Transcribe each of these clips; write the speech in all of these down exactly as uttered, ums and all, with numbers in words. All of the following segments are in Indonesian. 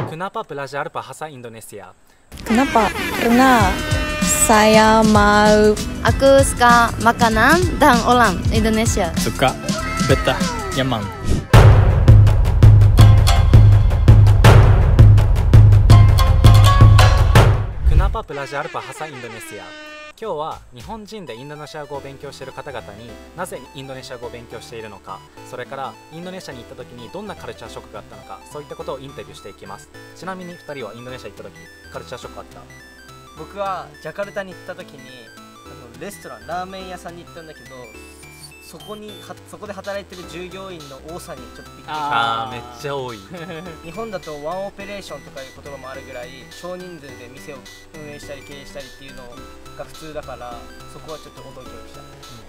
Kenapa belajar bahasa Indonesia? Kenapa? Karena saya mau. Aku suka makanan dan orang Indonesia. Suka, betah, nyaman. Kenapa belajar bahasa Indonesia? 今日は日本人でインドネシア語を勉強している方々になぜインドネシア語を勉強しているのか、それからインドネシアに行った時にどんなカルチャーショックがあったのか、そういったことをインタビューしていきます。ちなみにふたりはインドネシア行った時カルチャーショックあった？ 僕はジャカルタに行った時にあのレストランラーメン屋さんに行ったんだけど、そこにはそこで働いてる従業員の多さにちょっとびっくりした。 あーめっちゃ多い日本だとワンオペレーションとかいう言葉もあるぐらい少人数で店を運営したり経営したりっていうのが普通だから、そこはちょっと驚きました。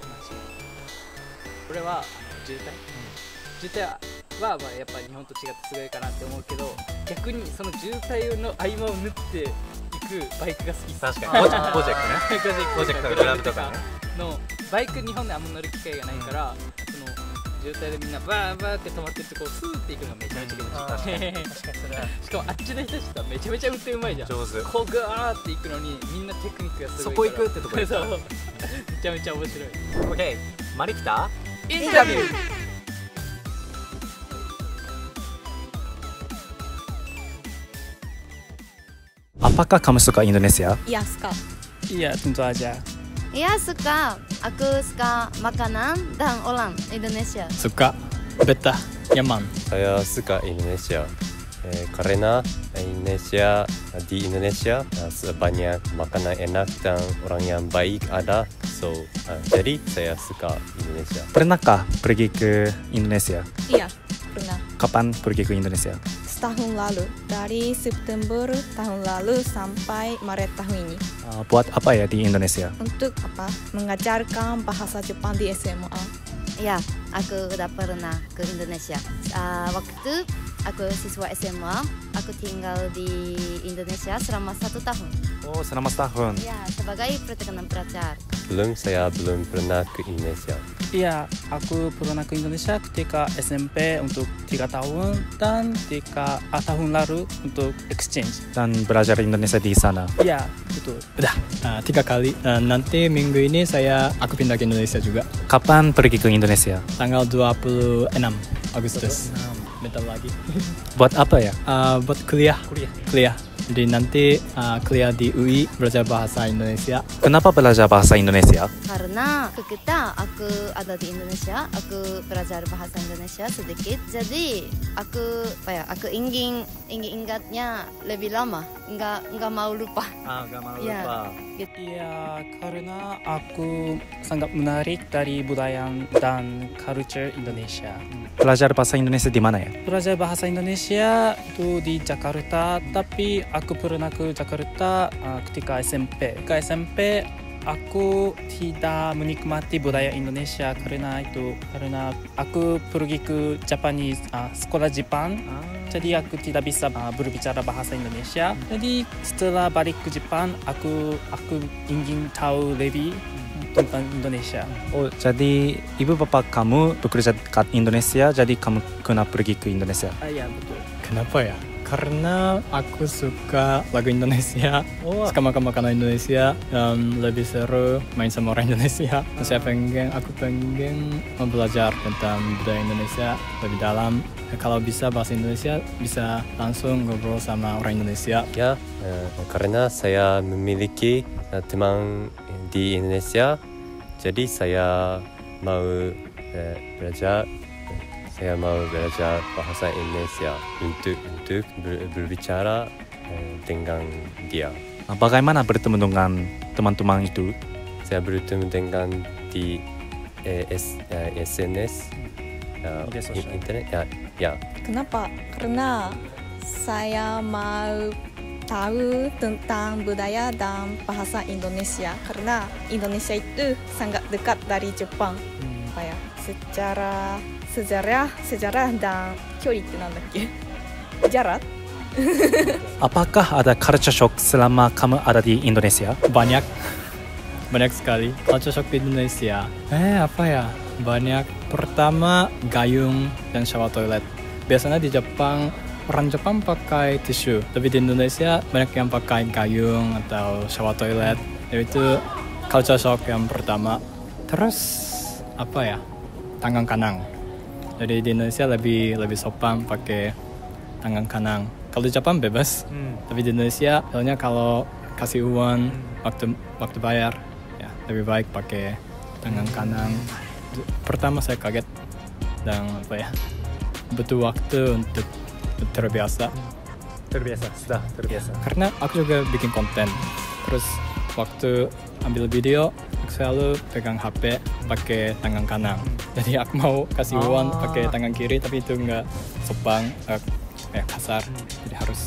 これは渋滞、渋滞はまあやっぱ日本と違ってすごいかなって思うけど、逆にその渋滞の合間を縫っていくバイクが好き。 確かにゴジェゴジェックね。 ゴジェックゴジェックとかグラブとかねのバイク日本であんま乗る機会がないから、その渋滞でみんなバーバーって止まってるとこスーって行くのがめちゃめちゃ気持ちいい。 確かにそれはしかもあっちの人たちとめちゃめちゃ運転うまいじゃん。 上手。 こうガーって行くのにみんなテクニックがすそごいからこ行くってとこでそうめちゃめちゃ面白い。 OK、 マリキタインタビュー。 Apakah kamu suka Indonesia? Iya, suka. Iya, tentu aja. Iya suka. Aku suka makanan dan orang Indonesia. Suka, betah, nyaman. Saya suka Indonesia eh, karena Indonesia di Indonesia uh, banyak makanan enak dan orang yang baik ada. So uh, jadi saya suka Indonesia. Pernahkah pergi ke Indonesia? Iya, pernah. Kapan pergi ke Indonesia? Setahun lalu, dari September tahun lalu sampai Maret tahun ini. Uh, buat apa ya di Indonesia? Untuk apa? Mengajarkan bahasa Jepang di S M A. Ya, aku udah pernah ke Indonesia. Uh, waktu aku siswa S M A, aku tinggal di Indonesia selama satu tahun. Oh, selama setahun. Ya, sebagai pertukaran pelajar. Belum, saya belum pernah ke Indonesia. Iya, aku pernah ke Indonesia ketika S M P untuk tiga tahun dan tiga ah, tahun lalu untuk exchange. Dan belajar Indonesia di sana. Iya, betul. Udah, uh, tiga kali. Uh, nanti minggu ini saya aku pindah ke Indonesia juga. Kapan pergi ke Indonesia? Tanggal dua puluh enam Agustus. Bentar lagi. Buat apa ya? Uh, buat kuliah. Kuliah. Kuliah. Jadi nanti uh, kuliah di U I belajar bahasa Indonesia. Kenapa belajar bahasa Indonesia? Karena ketika aku ada di Indonesia, aku belajar bahasa Indonesia sedikit. Jadi aku apa ya? Aku ingin ingin ingatnya lebih lama. Enggak enggak mau lupa. Ah, nggak mau Ya. lupa. Iya, karena aku sangat menarik dari budaya dan culture Indonesia. Belajar bahasa Indonesia di mana ya? Belajar bahasa Indonesia itu di Jakarta, tapi aku pernah ke Jakarta uh, ketika S M P. Ketika S M P aku tidak menikmati budaya Indonesia karena itu karena aku pergi ke Japanese uh, sekolah Jepang. Jadi aku tidak bisa uh, berbicara bahasa Indonesia. Jadi setelah balik ke Jepang, aku aku ingin tahu lebih tentang Indonesia. Oh, jadi ibu bapak kamu bekerja di Indonesia, jadi kamu kena pergi ke Indonesia. Ah, ya betul. Kenapa ya? Karena aku suka lagu Indonesia, Oh, suka makan makanan Indonesia, dan lebih seru main sama orang Indonesia. Saya pengen, aku pengen belajar tentang budaya Indonesia lebih dalam. Kalau bisa bahasa Indonesia, bisa langsung ngobrol sama orang Indonesia. Ya, uh, karena saya memiliki uh, teman di Indonesia, jadi saya mau uh, belajar. Saya mau belajar bahasa Indonesia untuk untuk ber, berbicara uh, dengan dia. bagaimana bertemu dengan teman-teman itu? Saya bertemu dengan di uh, S, uh, S N S, uh, Media sosial. internet. Ya, ya. Kenapa? Karena saya mau tahu tentang budaya dan bahasa Indonesia. Karena Indonesia itu sangat dekat dari Jepang. Apa ya? Secara sejarah, sejarah dan距離ってなんだっけ? Jarak. Apakah ada culture shock selama kamu ada di Indonesia? Banyak, banyak sekali. Culture shock di Indonesia. Eh apa ya? Banyak. Pertama gayung dan shower toilet. Biasanya di Jepang orang Jepang pakai tisu, tapi di Indonesia banyak yang pakai gayung atau shower toilet. Jadi itu culture shock yang pertama. Terus apa ya? Tangan kanan. Jadi di Indonesia lebih lebih sopan pakai tangan kanan. Kalau di Jepang bebas, hmm. tapi di Indonesia soalnya kalau kasih uang hmm. waktu waktu bayar ya lebih baik pakai tangan kanan. Pertama saya kaget dan apa ya? Butuh waktu untuk terbiasa. Terbiasa, sudah terbiasa. Karena aku juga bikin konten. Terus waktu ambil video, aku selalu pegang H P pakai tangan kanan. Jadi aku mau kasih uang oh. pakai tangan kiri, tapi itu nggak sopan, uh, kayak kasar. Jadi harus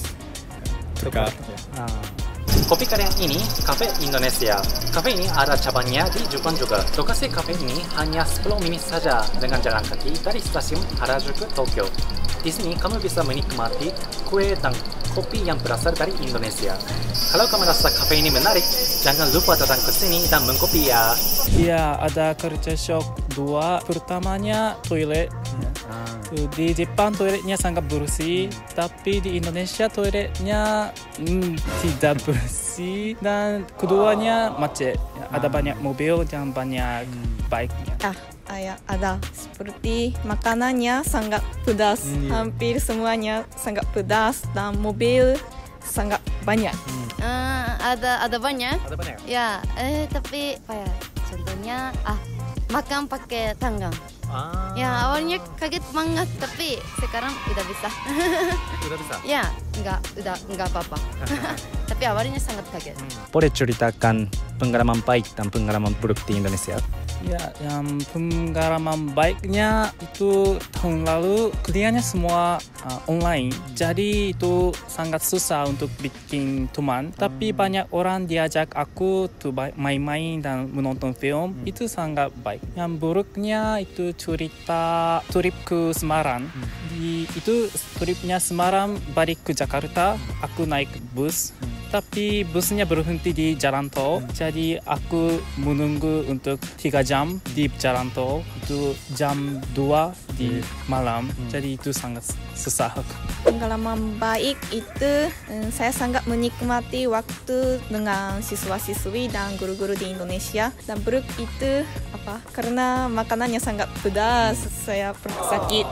tukar. Ya. Ah. Kopi kalian ini kafe Indonesia. Kafe ini ada cabangnya di Jepang juga. Lokasi kafe ini hanya sepuluh menit saja dengan jalan kaki dari stasiun Harajuku, Tokyo. Di sini kamu bisa menikmati kue dan kopi yang berasal dari Indonesia. Kalau kamu rasa kafe ini menarik, jangan lupa datang ke sini dan mengkopi ya. Iya, ada culture shock dua. Pertamanya toilet. Ah. Di Jepang toiletnya sangat bersih, tapi di Indonesia toiletnya hmm, tidak bersih. Dan keduanya macet. Ada ah. banyak mobil dan banyak hmm. bike-nya. Ah. Ya, ada seperti makanannya sangat pedas, hmm, iya. hampir semuanya sangat pedas dan mobil sangat banyak. Hmm. Uh, ada ada banyak. Ada banyak. Ya, eh tapi apa ya? Contohnya ah makan pakai tangan. Ah. Ya awalnya kaget banget tapi sekarang udah bisa. Udah bisa. Ya, enggak udah enggak apa-apa. Tapi awalnya sangat kaget. Hmm. Boleh ceritakan pengalaman baik dan pengalaman buruk di Indonesia? Ya, yang pengalaman baiknya itu tahun lalu kuliahnya semua uh, online. Jadi itu sangat susah untuk bikin teman. Hmm. Tapi banyak orang diajak aku tuh main-main dan menonton film. Hmm. Itu sangat baik. Yang buruknya itu cerita trip ke Semarang. Hmm. Di, itu tripnya Semarang balik ke Jakarta. Aku naik bus. Hmm. Tapi busnya berhenti di jalan tol, hmm. jadi aku menunggu untuk tiga jam di jalan tol. Itu jam dua di hmm. malam, hmm. jadi itu sangat susah. Pengalaman baik itu saya sangat menikmati waktu dengan siswa-siswi dan guru-guru di Indonesia. Dan buruk itu apa? Karena makanannya sangat pedas, hmm. saya pernah sakit.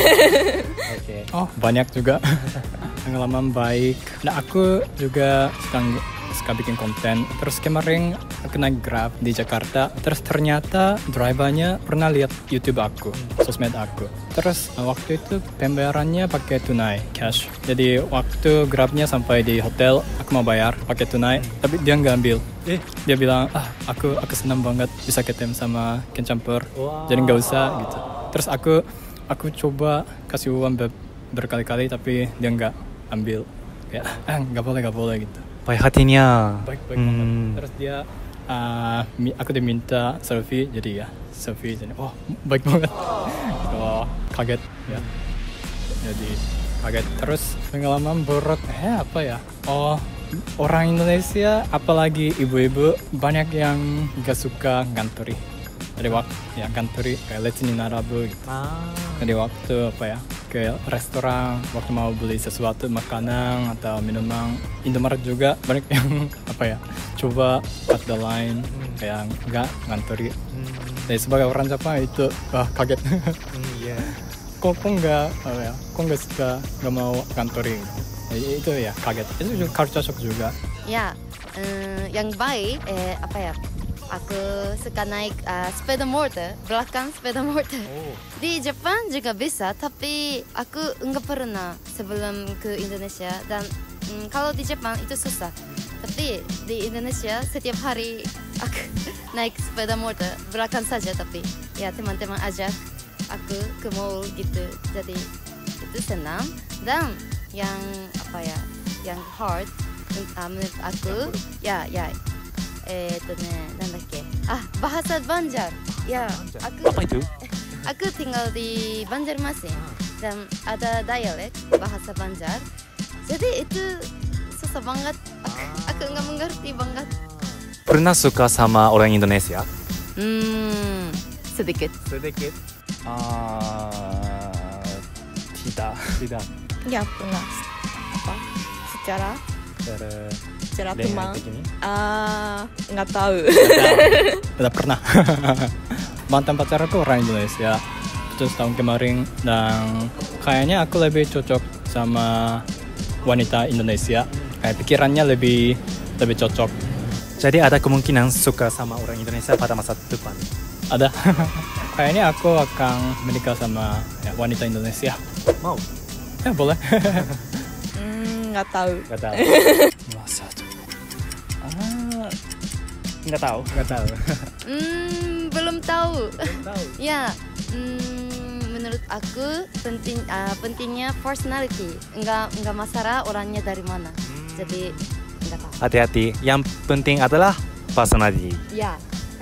Okay. Oh, banyak juga. Pengalaman baik. Nah, aku juga suka, suka bikin konten. Terus kemarin aku naik Grab di Jakarta. Terus ternyata drivernya pernah lihat YouTube aku, sosmed aku. Terus waktu itu pembayarannya pakai tunai, cash. Jadi waktu Grabnya sampai di hotel, aku mau bayar pakai tunai, tapi dia nggak ambil. Eh, dia bilang, ah aku aku senang banget bisa ketemu sama Ken Campur. Wow. Jadi nggak usah gitu. Terus aku aku coba kasih uang ber berkali-kali, tapi dia nggak ambil, kayak ah nggak boleh nggak boleh gitu. Baik hatinya. Baik baik hmm. banget. Terus dia uh, aku diminta selfie, jadi ya selfie, jadi oh baik banget. Oh kaget ya. Jadi kaget. Terus pengalaman buruk eh apa ya? Oh orang Indonesia apalagi ibu-ibu banyak yang nggak suka ngantri. Jadi waktu ya ngantri kayak let's narabu gitu. Ah. Jadi waktu apa ya? Ke restoran, waktu mau beli sesuatu makanan atau minuman, Indomaret juga banyak yang apa ya coba cut the line, hmm. kayak nggak ngantri. Hmm. Jadi sebagai orang Jepang itu wah kaget. Hmm, yeah. kok kok nggak apa ya, kok nggak suka nggak mau ngantri. Jadi itu ya kaget. Itu juga culture shock juga. Ya, um, yang baik eh, apa ya? Aku suka naik uh, sepeda motor, belakang sepeda motor. Oh. Di Jepang juga bisa, tapi aku enggak pernah sebelum ke Indonesia. Dan mm, kalau di Jepang itu susah. Tapi di Indonesia setiap hari aku naik sepeda motor, belakang saja. Tapi ya teman-teman ajak aku ke mall gitu. Jadi itu senang. Dan yang apa ya, yang hard uh, menurut aku, ya ya. Eh, itu nih, nandake. Ah, bahasa Banjar. Ya, aku. Apa itu? Aku tinggal di Banjarmasin dan ada dialek bahasa Banjar. Jadi itu susah banget. Aku, aku nggak mengerti banget. Pernah suka sama orang Indonesia? Hmm, sedikit. Sedikit. Ah, tidak. Tidak. nggak pernah apa secara Secara secara 恋愛 teman 的に ah nggak tahu. Udah pernah. Mantan pacar aku orang Indonesia. Terus tahun kemarin dan kayaknya aku lebih cocok sama wanita Indonesia. Kayak pikirannya lebih lebih cocok. Jadi ada kemungkinan suka sama orang Indonesia pada masa depan. Ada. Kayaknya aku akan menikah sama ya, wanita Indonesia. Mau? Ya boleh. Hmm, nggak tahu. Gak tahu. Masa tuh? Ah, nggak tahu. Nggak tahu. Hmm, belum tahu. Belum tahu. Ya, hmm, menurut aku penting ah, pentingnya personality. Enggak enggak masalah orangnya dari mana. Jadi enggak tahu. Hati-hati. Yang penting adalah personality. Ya.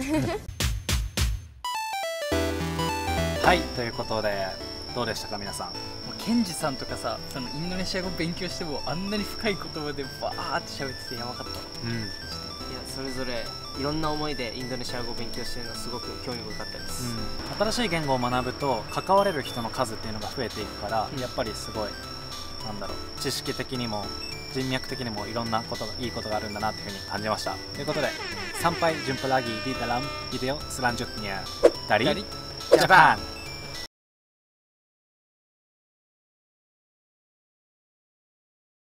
はい、ということでどうでしたか皆さん。 もうケンジさんとかさ、そのインドネシア語勉強してもあんなに深い言葉でバーって喋っててやばかったわ。 うん。 いやそれぞれいろんな思いでインドネシア語を勉強しているのはすごく興味深かったです、 新しい言語を学ぶと関われる人の数っていうのが増えていくから、やっぱりすごいなんだろう知識的にも人脈的にもいろんなことがいいことがあるんだなっていうふうに感じました。ということで参拝ジュンプラギーディダラムビデオスランジュッニャダリジャパン